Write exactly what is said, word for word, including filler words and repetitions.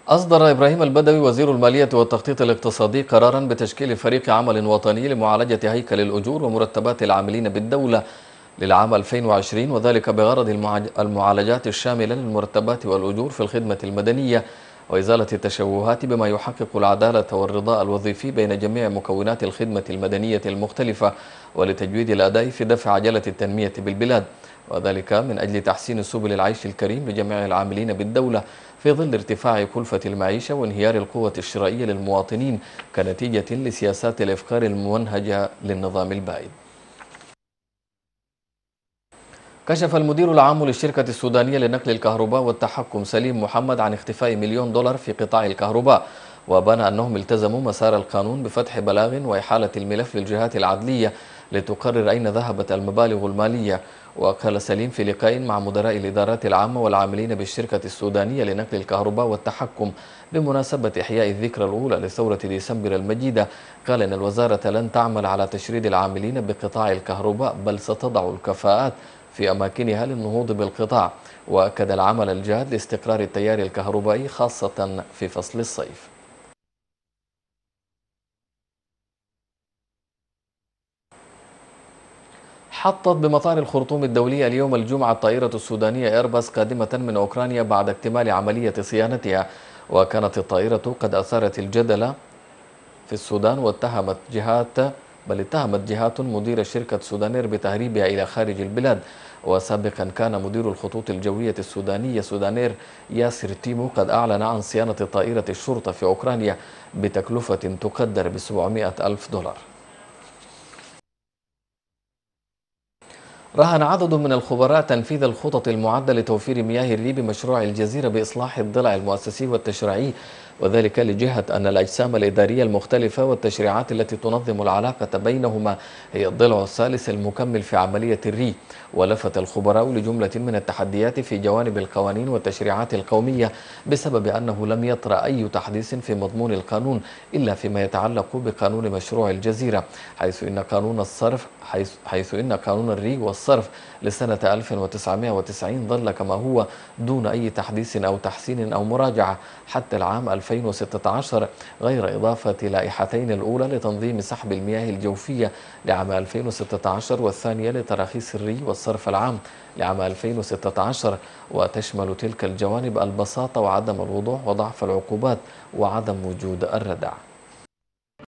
أصدر إبراهيم البدوي وزير المالية والتخطيط الاقتصادي قراراً بتشكيل فريق عمل وطني لمعالجة هيكل الأجور ومرتبات العاملين بالدولة للعام ألفين وعشرين، وذلك بغرض المعج- المعالجات الشاملة للمرتبات والأجور في الخدمة المدنية وإزالة التشوهات بما يحقق العدالة والرضاء الوظيفي بين جميع مكونات الخدمة المدنية المختلفة، ولتجويد الأداء في دفع عجلة التنمية بالبلاد، وذلك من أجل تحسين سبل العيش الكريم لجميع العاملين بالدولة في ظل ارتفاع كلفة المعيشة وانهيار القوة الشرائية للمواطنين كنتيجة لسياسات الإفقار الممنهجة للنظام البائد. كشف المدير العام للشركة السودانية لنقل الكهرباء والتحكم سليم محمد عن اختفاء مليون دولار في قطاع الكهرباء، وبان أنهم التزموا مسار القانون بفتح بلاغ وإحالة الملف للجهات العدلية لتقرر أين ذهبت المبالغ المالية. وقال سليم في لقاء مع مدراء الإدارات العامة والعاملين بالشركة السودانية لنقل الكهرباء والتحكم بمناسبة إحياء الذكرى الأولى لثورة ديسمبر المجيدة، قال إن الوزارة لن تعمل على تشريد العاملين بقطاع الكهرباء بل ستضع الكفاءات في أماكنها للنهوض بالقطاع، وأكد العمل الجاد لاستقرار التيار الكهربائي خاصة في فصل الصيف. حطت بمطار الخرطوم الدولي اليوم الجمعة الطائرة السودانية إيرباص قادمة من أوكرانيا بعد اكتمال عملية صيانتها، وكانت الطائرة قد أثارت الجدل في السودان واتهمت جهات بل اتهمت جهات مدير شركة سودانير بتهريبها إلى خارج البلاد. وسابقا كان مدير الخطوط الجوية السودانية سودانير ياسر تيمو قد أعلن عن صيانة طائرة الشرطة في أوكرانيا بتكلفة تقدر ب سبعمائة ألف دولار. رهن عدد من الخبراء تنفيذ الخطط المعدة لتوفير مياه الري بمشروع الجزيرة بإصلاح الضلع المؤسسي والتشريعي، وذلك لجهة أن الأجسام الإدارية المختلفة والتشريعات التي تنظم العلاقة بينهما هي الضلع الثالث المكمل في عملية الري. ولفت الخبراء لجملة من التحديات في جوانب القوانين والتشريعات القومية بسبب أنه لم يطرأ أي تحديث في مضمون القانون إلا فيما يتعلق بقانون مشروع الجزيرة، حيث إن قانون الصرف حيث, حيث إن قانون الري والصرف لسنة ألف وتسعمائة وتسعين ظل كما هو دون أي تحديث أو تحسين أو مراجعة حتى العام ألفين وستة عشر، غير إضافة لائحتين، الأولى لتنظيم سحب المياه الجوفية لعام ألفين وستة عشر والثانية لتراخيص الري والصرف العام لعام ألفين وستة عشر، وتشمل تلك الجوانب البساطة وعدم الوضوح وضعف العقوبات وعدم وجود الردع.